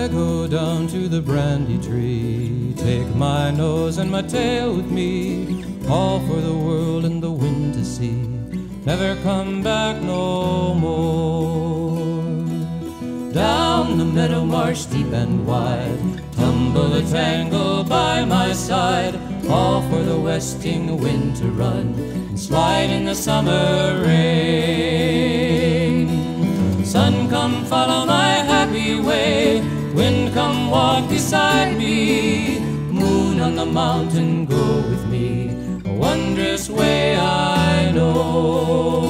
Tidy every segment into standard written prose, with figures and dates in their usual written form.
I go down to the Brandy Tree, take my nose and my tail with me, all for the world and the wind to see, never come back no more. Down the meadow marsh deep and wide, tumble a tangle by my side, all for the westing wind to run and slide in the summer rain. Sun come follow my happy way, wind come walk beside me, moon on the mountain go with me, a wondrous way I know.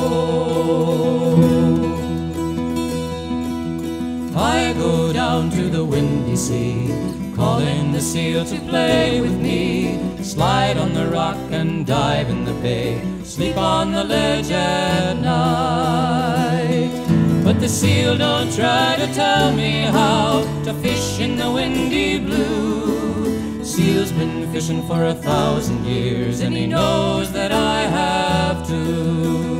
I go down to the windy sea, calling the seal to play with me, slide on the rock and dive in the bay, sleep on the ledge at night. But the seal don't try to tell me how to fish in the windy blue. Seal's been fishing for 1,000 years, and he knows that I have too.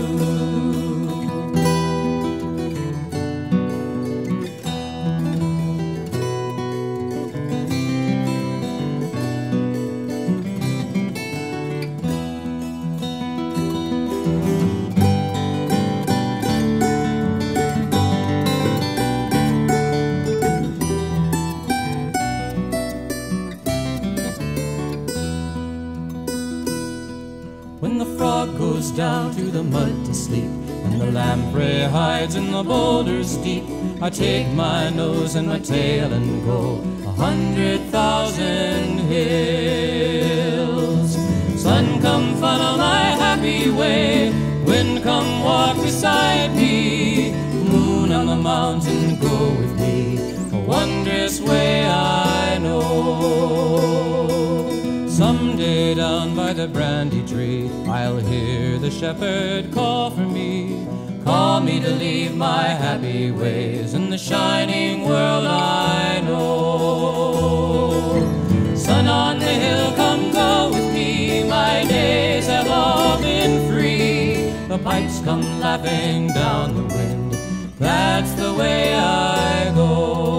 When the frog goes down to the mud to sleep, and the lamprey hides in the boulders deep, I take my nose and my tail and go 100,000 hills. Sun come follow my happy way, wind come walk beside me, moon on the mountain go with me, a wondrous way I know. Someday down by the Brandy Tree, I'll hear the shepherd call for me, call me to leave my happy ways in the shining world I know. Sun on the hill, come go with me, my days have all been free, the pipes come laughing down the wind, that's the way I go.